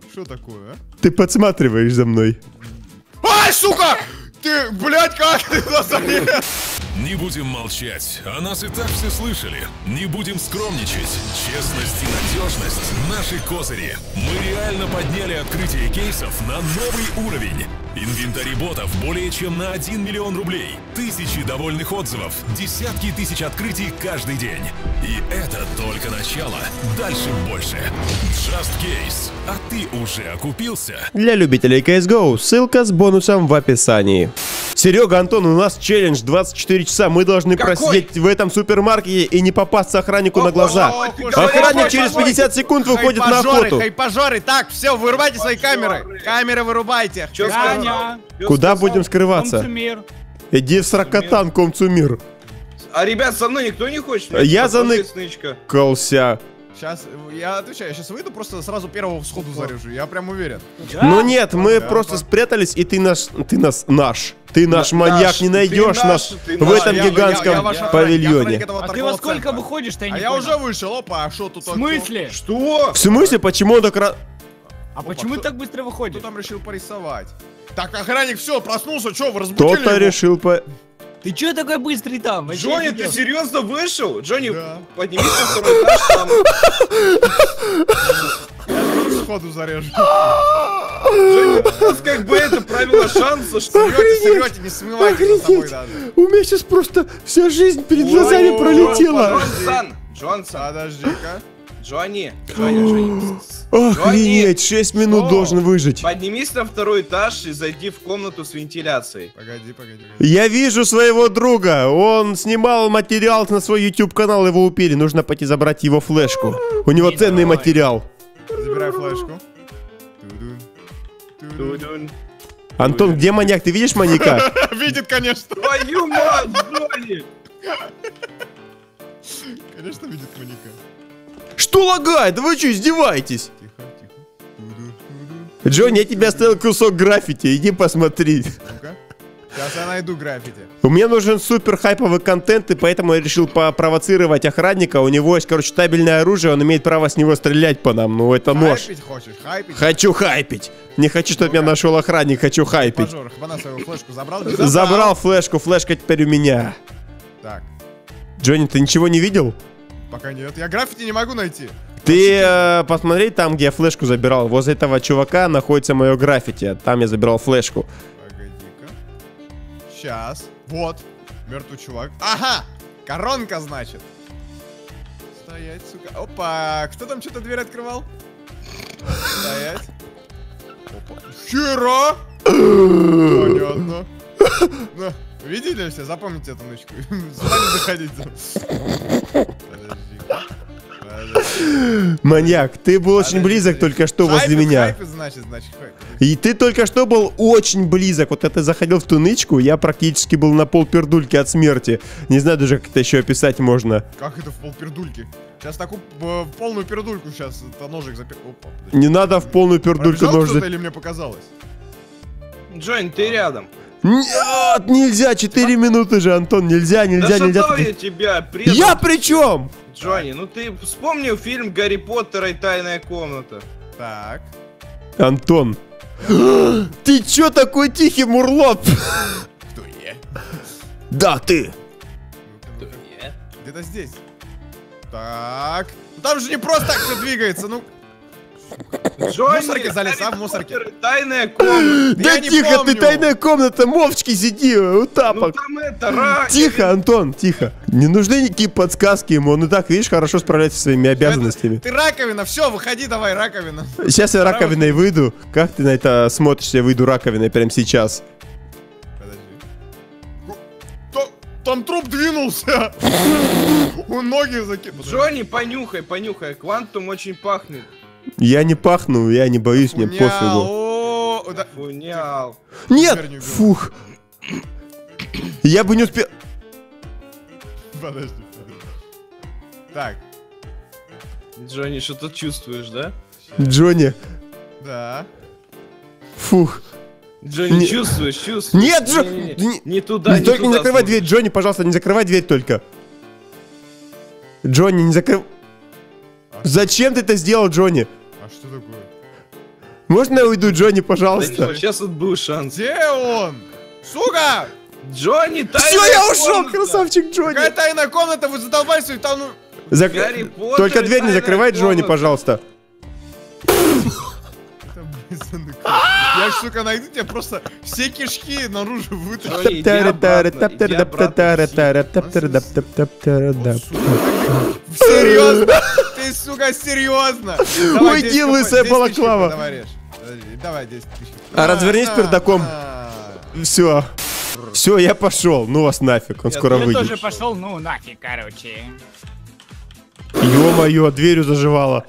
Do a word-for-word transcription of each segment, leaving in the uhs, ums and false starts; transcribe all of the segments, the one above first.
Что такое, а? Ты подсматриваешь за мной. Ай, сука! Ты, блядь, как ты нас залез? Не будем молчать, о нас и так все слышали. Не будем скромничать. Честность и надежность – наши козыри. Мы реально подняли открытие кейсов на новый уровень. Инвентарь ботов более чем на один миллион рублей. Тысячи довольных отзывов, десятки тысяч открытий каждый день. И это только начало. Дальше больше. Just Case. А ты уже окупился? Для любителей си эс го ссылка с бонусом в описании. Серега, Антон, у нас челлендж двадцать четыре часа. Мы должны Какой? просидеть в этом супермаркете и не попасться охраннику О, на глаза. боже мой, Охранник боже через мой. пятьдесят секунд выходит на Хайпажоры, охоту. хайпажоры. Так, все, вырубайте свои камеры. Камеры вырубайте. Чё Даня, сказал? Чё Куда сказал? будем скрываться? Комцумир. Иди в сракотан, комцумир. А ребят, со мной никто не хочет? Я за ны- Снычка. Колся. Сейчас, я отвечаю, я сейчас выйду, просто сразу первого сходу заряжу. Я прям уверен. Да? Ну нет, мы Да, просто да. спрятались, и ты наш, ты нас, наш, ты наш На- маньяк, наш, не ты найдешь наш, нас ты в наш. этом Я- я- гигантском я ваш охранник, я павильоне. охранник этого А ты во торгового сколько центра. выходишь-то, я А не я понял. уже вышел, опа, а что тут? В смысле? Что? В смысле, почему он так ра- А почему кто- ты так быстро Кто выходишь? там решил порисовать? Так, охранник, все, проснулся, что, вы разбудили Кто-то его? решил по... Ты чё такой быстрый там? Вообще Джонни, ты офигел. серьезно вышел? Джонни, Да. поднимись на второй этаж, там... Сходу зарежу. Джонни, у нас как бы это правило шанса, что... Сырете, сырете, не смывайте за собой Охренеть! даже. У меня сейчас просто вся жизнь перед Ой, глазами ой, пролетела. Джонсон, Джонсон, Подожди-ка. Джонни, Джонни, Джонни. Охренеть, шесть минут Что? должен выжить. Поднимись на второй этаж и зайди в комнату с вентиляцией. Погоди, погоди, погоди. Я вижу своего друга. Он снимал материал на свой YouTube канал, его упили. Нужно пойти забрать его флешку. У него Не ценный давай. материал. Забирай флешку. Тудун. Тудун. Тудун. Антон, где маньяк? Ты видишь маньяка? Видит, конечно. Твою мать, Джонни! Конечно, видит маньяка. Что лагает? Да вы что, издеваетесь? Тихо, тихо. Тудун, тудун. Джонни, я тебе оставил кусок граффити. Иди посмотри. Ну-ка. Сейчас я найду граффити. Мне нужен супер хайповый контент, и поэтому я решил попровоцировать охранника. У него есть, короче, табельное оружие, он имеет право с него стрелять по нам. Ну, это нож. Хайпить хочешь? Хайпить? Хочу хайпить. Не хочу, чтобы меня нашел охранник, хочу хайпить. Пажор, хвана свою флешку забрал? Не Забрал флешку, флешка теперь у меня. Так, Джонни, ты ничего не видел? пока нет. Я граффити не могу найти. Ты э, посмотри там, где я флешку забирал. Возле этого чувака находится мое граффити. Там я забирал флешку. Погоди-ка. Сейчас. Вот. Мертвый чувак. Ага! Коронка, значит. Стоять, сука. Опа! Кто там что-то дверь открывал? Стоять. Опа. Хера! Понятно. Ну, видели все? Запомните эту нычку. Сюда не заходите. Подожди. Подожди. Маньяк, ты был очень близок только что возле Хайпит, меня. хайпит, значит, значит, хайпит. И ты только что был очень близок. Вот это заходил в ту нычку, я практически был на полпердульки от смерти. Не знаю даже, как это еще описать можно. Как это в полпердульки? Сейчас такую э, полную пердульку сейчас. Это ножик запер... Опа, подожди. Не надо в полную пердульку Пробежал нож кто-то за... или мне показалось? Джонни, ты рядом. Нет, нельзя, четыре минуты же, Антон, нельзя, нельзя, да нельзя. шатал я тебя, предал. Я при чем? Джонни, ну ты вспомнил фильм «Гарри Поттер и тайная комната»? Так. Антон. Ты чё такой тихий, мурлот? Кто я? Да, ты. Ну-ка, ну-ка. Где-то здесь. Так. Ну там же не просто так все двигается, ну. Джонни, мусорке залез, а, в Гарри мусорке? Поттер и тайная комната. Да не тихо, ты, помню. тайная комната, мовчки сиди, у Ну тапок. там это, рак. Тихо, Антон, тихо. Не нужны никакие подсказки ему, он и так, видишь, хорошо справляется со своими обязанностями. Ты раковина, все, выходи давай, раковина. Сейчас я раковиной выйду. Как ты на это смотришь, я выйду раковиной прямо сейчас? Подожди. Та- Там труп двинулся. Он ноги закинул. Джонни, понюхай, понюхай. Квантум очень пахнет. Я не пахну, я не боюсь, мне пофигу. О, да. Фунял. Нет! Теперь не убил. Фух. Я бы не успел... Подожди, подожди. Так, Джонни, что ты чувствуешь, да? Джонни, да. фух. Джонни, Не- чувствуешь, чувствуешь? Нет, Джо- Не, не, не- не, не туда, Не, не только не туда закрывай смотришь. дверь, Джонни, пожалуйста, не закрывай дверь только. Джонни, не закрывай... А Зачем ты это сделал, Джонни? А что такое? Можно я уйду, Джонни, пожалуйста? Сейчас вот был шанс. Где он? Сука! Джонни, тайная Все, я ушел, комната. красавчик Джонни. Какая тайная комната? Вы задолбались, и там... ну, Зак- Гарри Поттер Только и дверь не тайная закрывай, Джонни, комната. пожалуйста. там, блин, Я ж, сука, найду тебе просто все кишки наружу вытащу. Джонни, иди обратно, иди обратно. Серьезно? Ты, сука, серьезно? Давай Уйди, десять лысая десять тысяч балаклава. Давай режь. Подожди, давай десять тысяч. А развернись На, пердаком. на. Все. Все, я пошел. Ну вас нафиг, он скоро Я выйдет. тоже пошел, ну нафиг, короче. Ё-моё, дверью заживала.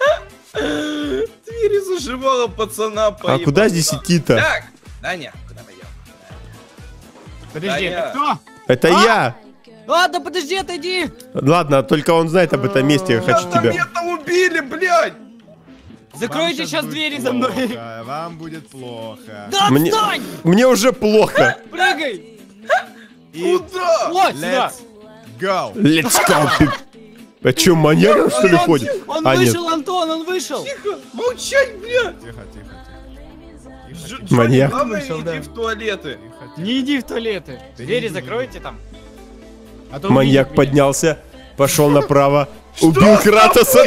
Двери заживала пацана. А поебал. куда здесь идти-то? Так, Даня, куда пойдем? Подожди, Даня. это кто? Это я. Ладно, подожди, отойди. Ладно, только он знает об этом месте, я хочу Там тебя. меня там убили, блядь! Закройте Вам сейчас будет двери за мной. плохо, Вам будет плохо. Да Мне, отстань! мне уже плохо. Прыгай! Куда? Вот сюда! Let's go. Let's go. А чё, маньяк что ли Он- ходит? Он А, нет. вышел, Антон, он вышел! Тихо, молчать, блядь! Тихо, тихо, тихо. Дж- Джонни, Маньяк. главное, Вышел, иди да. в туалеты. Тихо, тихо. Не иди в туалеты. Да Двери иди, закройте там. А то Маньяк увидит меня. поднялся, пошел направо, убил Кратоса.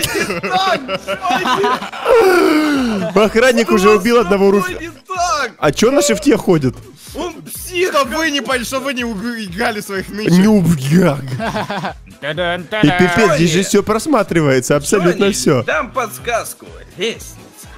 Охранник уже убил одного руфа. Ой, не так! А чё на шифте ходит? Он псих! Чтоб вы не поняли, чтоб вы не убегали своих нычек. Нюбгак. Та-дан-та-дан. И пипец, здесь же все просматривается, абсолютно Джонни, все. дам подсказку. Лестница.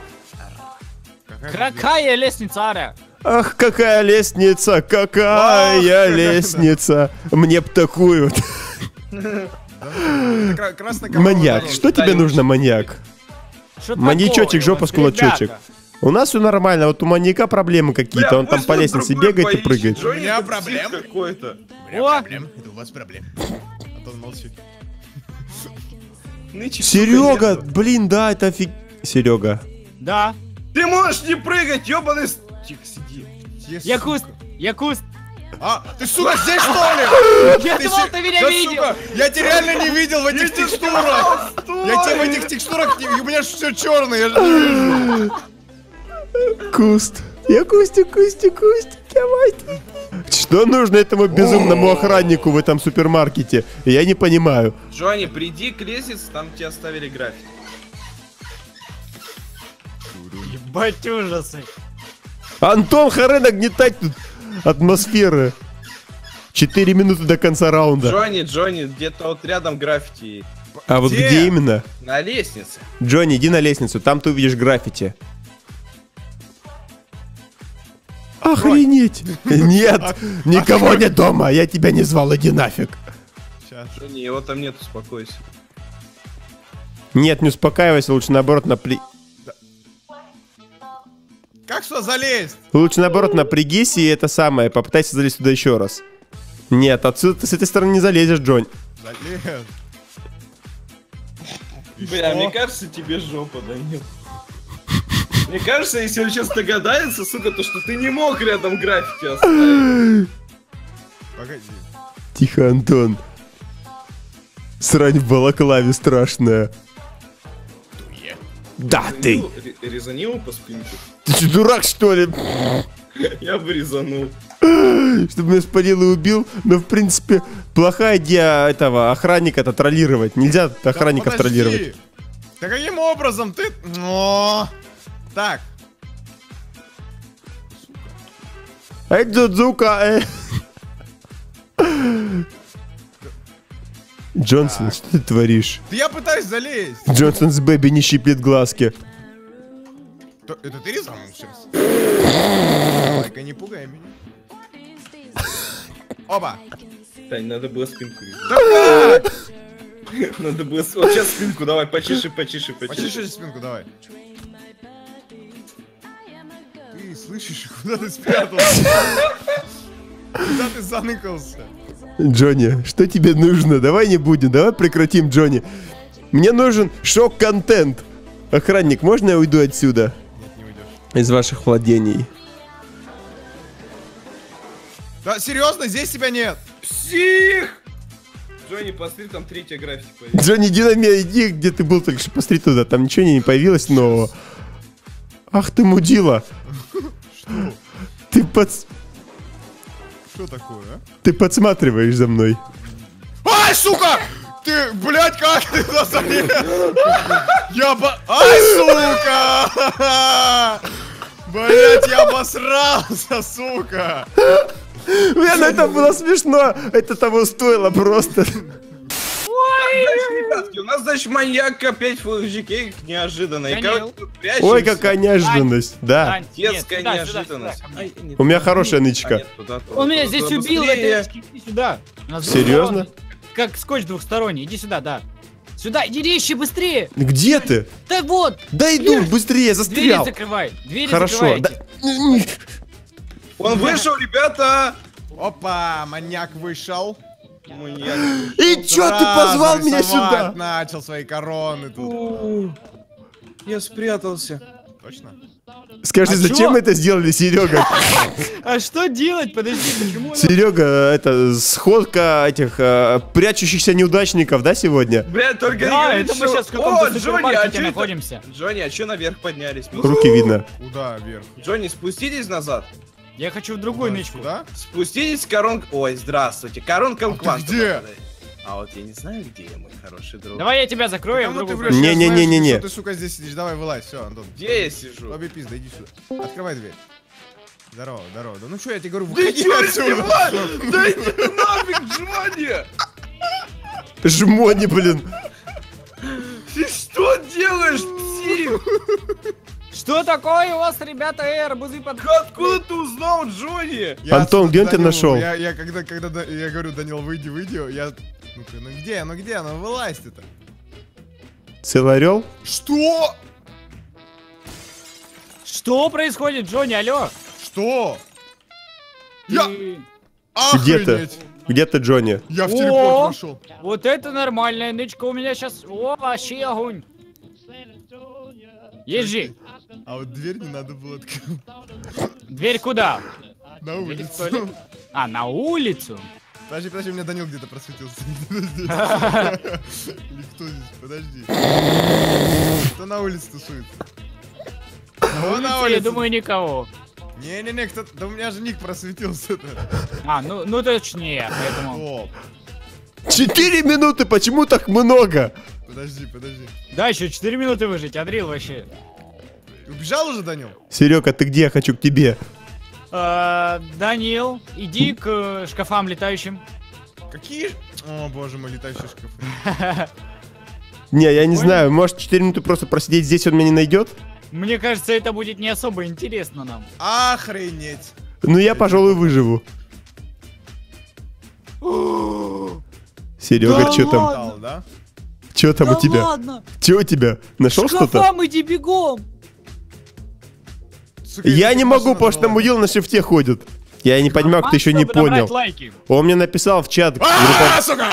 Какая лестница, Аря? Ах, какая лестница, какая Ах, лестница. Мне б такую. Это кра- красно-коралловый Маньяк, дорожка. что тебе нужно, маньяк? Что Маньячочек, такое жопа у вас, с кулачочек. ребята? У нас все нормально, вот у маньяка проблемы какие-то, Бля, он там пусть по он лестнице другой бегает и поищет. прыгает. Джонни, У меня это псих проблем. какой-то. У меня О! проблем. Это у вас проблем. Антон, молчи. Нычек, Серега, сука, нету. блин, да, это офиг... Серега. Да. Ты можешь не прыгать, ёбаный... с- Тихо, сиди. Где, Я сука? куст. Я куст. А, ты, сука, здесь что ли? Я Ты думал, се- ты меня Да, видел. сука, я тебя реально не видел в этих текстурах. Я тебя в этих текстурах, не- у меня все черное, я же не вижу. Куст. Я Кустик, Кустик, Кустик, давай ты. Что нужно этому безумному охраннику в этом супермаркете? Я не понимаю. Джонни, приди к лестнице, там тебе оставили граффити. Ебать ужасы. Антон, харе нагнетать тут атмосферы. Четыре минуты до конца раунда. Джонни, Джонни, где-то вот рядом граффити. А вот Где? где именно? На лестнице. Джонни, иди на лестницу, там ты увидишь граффити. Охренеть! Нет, никого нет дома, я тебя не звал, иди нафиг. Сейчас. Джонни, его там нет, успокойся. Нет, не успокаивайся, лучше наоборот напря... Как что залезть? Лучше наоборот напрягись и это самое, попытайся залезть туда еще раз. Нет, отсюда ты с этой стороны не залезешь, Джонни. Залез. И Бля, что? мне кажется, тебе жопа, да нет. Мне кажется, если он сейчас догадается, сука, то что ты не мог рядом граффити оставить. Погоди. Тихо, Антон. Срань в балаклаве страшная. Да, ты. Резанул- ре- Резани его по спинке. Ты что, дурак, что ли? Я бы резанул. Чтобы меня спалил и убил. Но, в принципе, плохая идея этого охранника-то троллировать. Нельзя Да охранников подожди. троллировать. Да каким образом ты... О! Так. Эй, Дзудзука, э. Джонсон, что ты творишь? Да я пытаюсь залезть. Джонсон с Бэби не щиплет глазки. То- Это ты резанул сейчас? Давай-ка не пугай меня. Оба. Тань, надо было спинку резать. Да как? Надо было... с- Вот сейчас спинку давай, почиши, почиши, почиши. Почеши спинку, давай. Ты слышишь, куда ты спрятался? Куда ты заныкался? Джонни, что тебе нужно? Давай не будем, давай прекратим, Джонни. Мне нужен шок-контент. Охранник, можно я уйду отсюда? Нет, не уйдешь. Из ваших владений. Да, серьезно, здесь тебя нет. Псих! Джонни, посмотри, там третья граффити появилась. Джонни, иди на меня, иди, где ты был только что, посмотри туда. Там ничего не появилось, но... Ах ты мудила. Что? Ты под... Что такое, а? Ты подсматриваешь за мной. Ай, сука! Ты, блядь, как ты туда залез? Я ба... Ай, сука! Блядь, я обосрался, сука! Блин, это было смешно. Это того стоило просто. Ребятки, у нас, значит, маньяк опять в джи кей неожиданно. И, Данил. короче, тут прячемся. Ой, какая неожиданность. Да. Дань, нет, Детская сюда, сюда, неожиданность. сюда, ко мне. Ай, нет, У меня хорошая а, нычка. нет, туда, туда, Он меня туда, здесь туда, убил, быстрее. это иди сюда. У нас Серьезно? двухсторонний. Как скотч двухсторонний, иди сюда, да. Сюда, иди резче, быстрее. Где ты? Да вот, Да иду, быстрее, двери застрял. закрывай, двери Хорошо. закрывайте. Да... Он вышел, ребята! Опа, маньяк вышел. Маньяк. И чё ты Сразу позвал меня рисовать сюда? начал свои короны тут. О, Я спрятался. Точно? Скажи, А зачем чё? это сделали, Серега? А что делать? Подожди, почему? она- Серега, это сходка этих э, прячущихся неудачников, да, сегодня? Бля, только не Да, говори, это мы что- сейчас в О, каком-то Джонни, а супермаркете чё это? находимся. Джонни, а чё наверх поднялись? Руки видно. Куда вверх? Джонни, спуститесь назад. Я хочу в другую Куда, нычку. сюда? Спуститесь коронка... Ой, здравствуйте. Коронка А ты квантовая. где? А вот я не знаю, где я, мой хороший друг. Давай я тебя закрою, я в Кому ты другую. врешь? Я знаю, Не-не-не-не-не. что Ты, сука, здесь сидишь. Давай, вылазь. Все, Антон. Где я сижу? Обе пизда, иди сюда. Открывай дверь. Здорово, здорово. Да ну что, я тебе говорю, Ты выходи чё, отсюда. издеваешься? Да иди ты нафиг, Джонни! Жмони, блин. Ты что делаешь, псих? Что такое у вас, ребята, эй, арбузы под... Откуда ты узнал, Джонни? Я Антон, отсюда где он тебя Данилу- нашел? Я, я когда, когда да- я говорю, Данил, выйди, выйди, я... Ну-ка, ну где, ну где, ну вылазь ты-то. Целый орел? Что? Что происходит, Джонни, алло? Что? Я... Ты- Где ты? Охренеть! Где ты, Джонни? Я в О! телепорт вошел. Вот это нормальная нычка у меня сейчас. О, вообще огонь. Езжи. А вот дверь не надо было открывать. Дверь куда? На улицу. в туалет? А, на улицу. Подожди, подожди, у меня Данил где-то просветился. Здесь. Или кто здесь? Подожди. Кто на улице тусует? Кто на Я улице? думаю, никого. Не-не-не, кто... Да у меня же ник просветился. А, ну, ну точнее, поэтому. О, Четыре минуты, почему так много? подожди, подожди. Да, еще четыре минуты выжить, Адрил вообще. Убежал уже, Данил? Серега, ты где? Я хочу к тебе. А, Данил, иди к э, шкафам летающим. Какие? ж- О, боже мой, летающие шкафы. Не, я не знаю, может четыре минуты просто просидеть здесь, он меня не найдет? Мне кажется, это будет не особо интересно нам. Охренеть. Ну я, пожалуй, выживу. Серега, Да что там? ладно? Дал, да? Что там у тебя? ладно, Че у тебя? Нашел что-то? шкафам иди бегом. Сука, Я как не машина могу, потому что давала. мудил на шифте ходит. Я не понимаю, кто еще не Чтобы набрать понял. лайки. Он мне написал в чат. А, сука!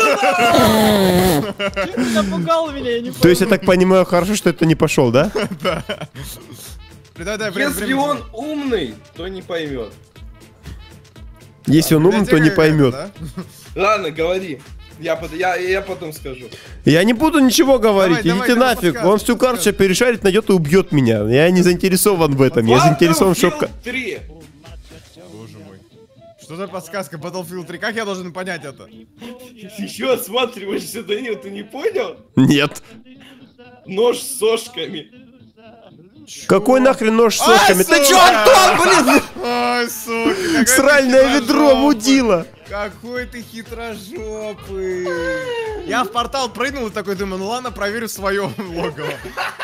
Ты напугал меня, я не То есть я так понимаю, хорошо, что это не пошел, да? Давай, давай, время, Если время. он умный, то не поймет. Если он умный, то не Библиотека поймет. какая-то, да? Ладно, говори. Я, пот- я, я потом скажу. Я не буду ничего говорить, Давай, идите давай, нафиг. давай, Он всю подсказывай, карту сейчас перешарит, найдет и убьет меня. Я не заинтересован в этом. Я заинтересован, что... Battlefield три. Боже мой. Что за подсказка Battlefield три? Как я должен понять это? Ты еще осматриваешься, Данил, ты не понял? Нет. Нож с сошками. Какой нахрен нож с Ай, сошками? Ты сука! чё, Антон, блин? Ой, сука, какой ты Сральное ведро хитрожопый. мудила. Какой ты хитрожопый. Я в портал прыгнул и такой думаю, ну ладно, проверю свое логово.